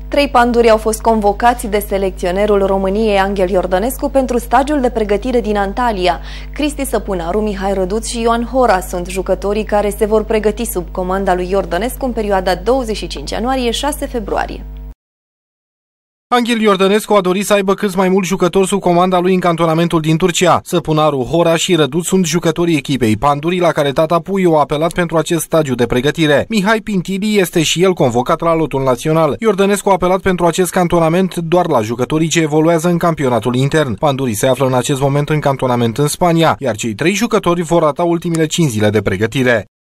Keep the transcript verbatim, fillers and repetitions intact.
Trei panduri au fost convocați de selecționerul României Anghel Iordănescu pentru stagiul de pregătire din Antalya. Cristi Săpunaru, Mihai Răduț și Ioan Hora sunt jucătorii care se vor pregăti sub comanda lui Iordănescu în perioada douăzeci și cinci ianuarie - șase februarie. Anghel Iordănescu a dorit să aibă cât mai mulți jucători sub comanda lui în cantonamentul din Turcia. Săpunaru, Hora și Răduț sunt jucătorii echipei Pandurii la care tata Puiu a apelat pentru acest stagiu de pregătire. Mihai Pintili este și el convocat la lotul național. Iordănescu a apelat pentru acest cantonament doar la jucătorii ce evoluează în campionatul intern. Pandurii se află în acest moment în cantonament în Spania, iar cei trei jucători vor rata ultimele cinci zile de pregătire.